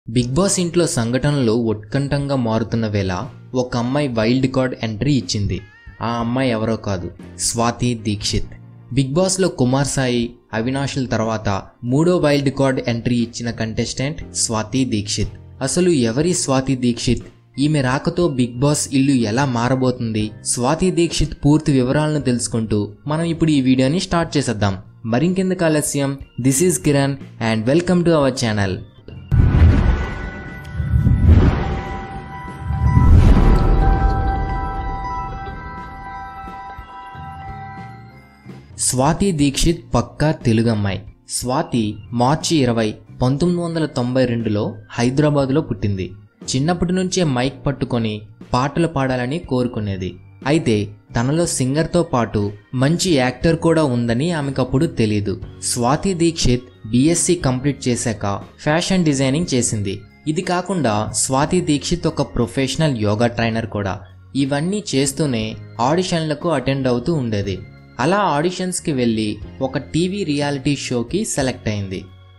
Big boss ఇంట్లో సంఘటనలు ఉత్కంఠంగా మారుతున్న వేళ ఒక అమ్మాయి వైల్డ్ కార్డ్ ఎంట్రీ ఇచ్చింది. ఆ అమ్మాయి ఎవరో కాదు, స్వాతి దీక్షిత్. బిగ్ బాస్లో కుమార్, సాయి, అవినాష్ల తర్వాత మూడో వైల్డ్ కార్డ్ ఎంట్రీ ఇచ్చిన కంటెస్టెంట్ స్వాతి దీక్షిత్. అసలు ఎవరి స్వాతి దీక్షిత్? ఈమె రాకతో బిగ్ బాస్ ఇల్లు ఎలా మారబోతుంది? స్వాతి దీక్షిత్ పూర్తి వివరాలను తెలుసుకుంటూ మనం ఇప్పుడు ఈ వీడియోని స్టార్ట్ చేసేద్దాం. మరింకెందుకు ఆలస్యం, this is Kiran and welcome to our channel. Swathi Dikshit పక్కా తెలుగు అమ్మాయి. స్వాతి మార్చి 20, 1992లో హైదరాబాద్లో పుట్టింది. చిన్నప్పటి నుంచే మైక్ పట్టుకొని పాటలు పాడాలని కోరుకునేది. అయితే తనలో సింగర్తో పాటు మంచి యాక్టర్ కూడా ఉందని ఆమెకప్పుడు తెలీదు. స్వాతి దీక్షిత్ BSc కంప్లీట్ చేశాక ఫ్యాషన్ డిజైనింగ్ చేసింది. ఇది కాకుండా స్వాతి దీక్షిత్ ఒక ప్రొఫెషనల్ యోగా ట్రైనర్ కూడా. ఇవన్నీ చేస్తూనే ఆడిషన్లకు అటెండ్ అవుతూ ఉండేది. అలా ఆడిషన్స్కి వెళ్ళి ఒక టీవీ రియాలిటీ షోకి సెలెక్ట్ అయింది.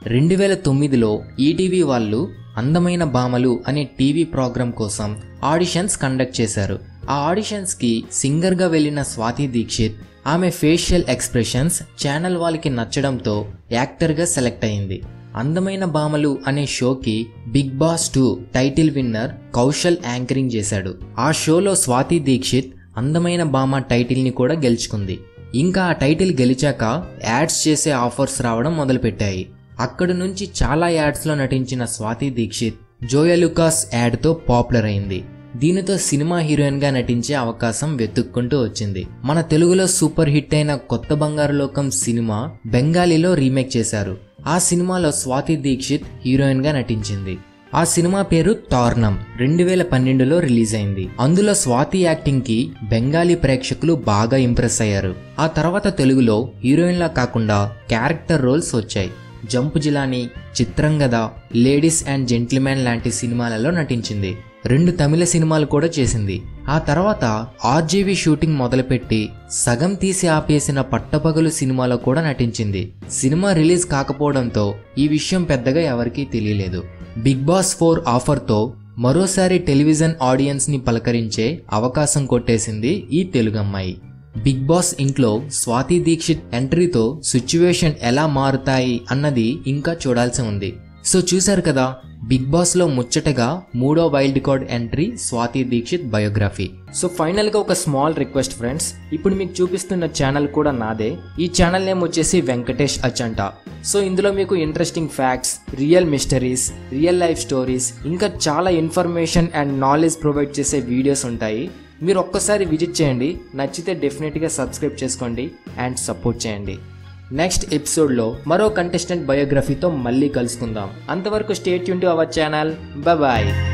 2009లో ఈటీవీ వాళ్ళు అందమైన భామలు అనే టీవీ ప్రోగ్రాం కోసం ఆడిషన్స్ కండక్ట్ చేశారు. ఆ ఆడిషన్స్కి సింగర్గా వెళ్ళిన స్వాతి దీక్షిత్ ఆమె ఫేషియల్ ఎక్స్ప్రెషన్స్ ఛానల్ వాళ్ళకి నచ్చడంతో యాక్టర్గా సెలెక్ట్ అయింది. అందమైన భామలు అనే షోకి Bigg Boss 2 title winner Kaushal anchoring చేశాడు. ఆ షోలో స్వాతి దీక్షిత్ అందమైన భామ టైటిల్ని కూడా గెలుచుకుంది. ఇంకా ఆ టైటిల్ గెలిచాక యాడ్స్ చేసే ఆఫర్స్ రావడం మొదలుపెట్టాయి. అక్కడి నుంచి చాలా యాడ్స్లో నటించిన స్వాతి దీక్షిత్ జోయలుకాస్ యాడ్తో పాపులర్ అయింది. దీనితో సినిమా హీరోయిన్గా నటించే అవకాశం వెతుక్కుంటూ వచ్చింది. మన తెలుగులో సూపర్ హిట్ అయిన కొత్త బంగారు లోకం సినిమా బెంగాలీలో రీమేక్ చేశారు. ఆ సినిమాలో స్వాతి దీక్షిత్ హీరోయిన్గా నటించింది. ఆ సినిమా పేరు టార్నం 2012లో రిలీజ్ అయింది. అందులో స్వాతి యాక్టింగ్ కి బెంగాలీ ప్రేక్షకులు బాగా ఇంప్రెస్ అయ్యారు. ఆ తర్వాత తెలుగులో హీరోయిన్లా కాకుండా క్యారెక్టర్ రోల్స్ వచ్చాయి. జంపు జిలాని, చిత్రంగద, లేడీస్ అండ్ జెంటిల్మెన్ లాంటి సినిమాలలో నటించింది. 2 తమిళ సినిమాలు కూడా చేసింది. ఆ తర్వాత RJV షూటింగ్ మొదలుపెట్టి సగం తీసి ఆపేసిన పట్టపగలు సినిమాలో కూడా నటించింది. సినిమా రిలీజ్ కాకపోవడంతో ఈ విషయం పెద్దగా ఎవరికీ తెలియలేదు. బిగ్ బాస్ 4 ఆఫర్తో మరోసారి టెలివిజన్ ఆడియన్స్ ని పలకరించే అవకాశం కొట్టేసింది ఈ తెలుగు అమ్మాయి. బిగ్ బాస్ ఇంట్లో స్వాతి దీక్షిత్ ఎంట్రీతో సిచ్యువేషన్ ఎలా మారుతాయి అన్నది ఇంకా చూడాల్సి ఉంది. సో చూశారు కదా, బిగ్ బాస్ లో ముచ్చటగా మూడో wild card entry Swathi Dixit biography. So final గా ఒక స్మాల్ రిక్వెస్ట్ ఫ్రెండ్స్, ఇప్పుడు మీకు చూపిస్తున్న ఛానల్ కూడా నాదే. ఈ ఛానల్ నేమ్ వచ్చేసి వెంకటేష్ అచంటా. సో ఇందులో మీకు interesting facts, real mysteries, real life stories, ఇంకా చాలా ఇన్ఫర్మేషన్ అండ్ నాలెడ్జ్ ప్రొవైడ్ చేసే వీడియోస్ ఉంటాయి. మీరు ఒక్కసారి విజిట్ చేయండి. నచ్చితే డెఫినెట్గా సబ్స్క్రైబ్ చేసుకోండి అండ్ సపోర్ట్ చేయండి. నెక్స్ట్ ఎపిసోడ్లో మరో కంటెస్టెంట్ బయోగ్రఫీతో మళ్ళీ కలుసుకుందాం. అంతవరకు stay tune to our channel. Bye.